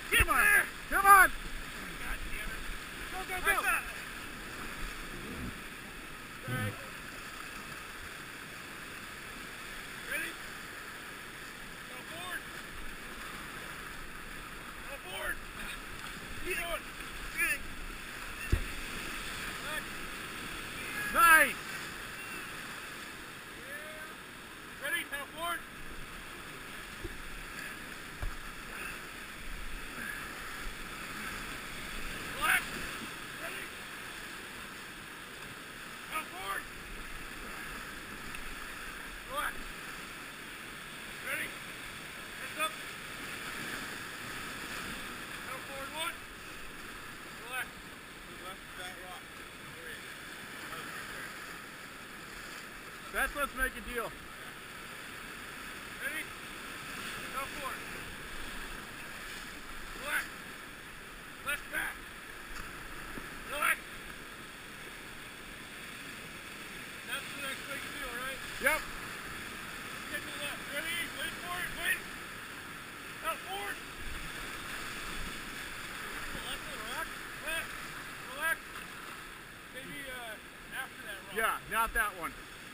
Come on! Come on! God damn it. Go, go, go! Alright. Ready? Go forward. Go forward. Keep going. Nice! Ready? Now forward. Relax. Ready? Now forward. Relax. Ready? Hands up. Now forward one. Relax. Left that rock. Let's make a deal. Ready? Go forward. Relax. Left back. Relax. That's the next big deal, right? Yep. Get to the left. Ready? Wait for it. Wait. Now forward. Left of the rock. Left. Relax. Maybe after that rock. Yeah, not that one.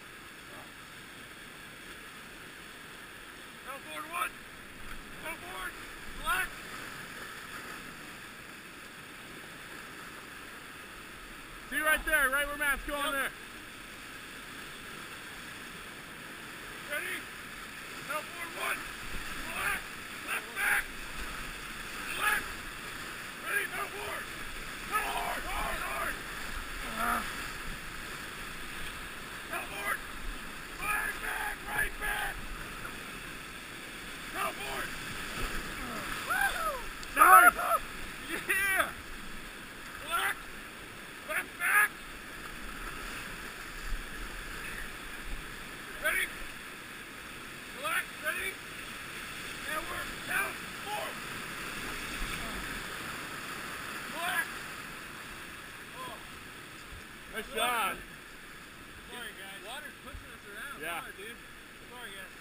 Go forward one. Go forward. Relax. See right there, right where Matt's going Yep. there. Ready? Go forward one. Relax. Left back. Relax. Ready? Go forward. Go hard, hard, hard. Go forward. Right back, right back. Go forward. Nice! Yeah! Relax. Left back. Ready? Relax. Ready? And we're down. Forward. Relax. Oh. Nice shot. Sorry, guys. Water's pushing us around. Yeah. Sorry, dude. Sorry, guys.